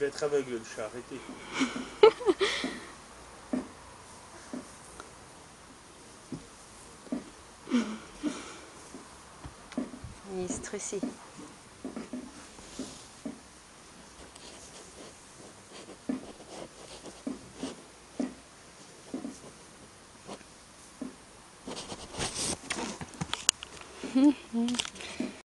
va être aveugle le chat, arrêtez. Il est stressé.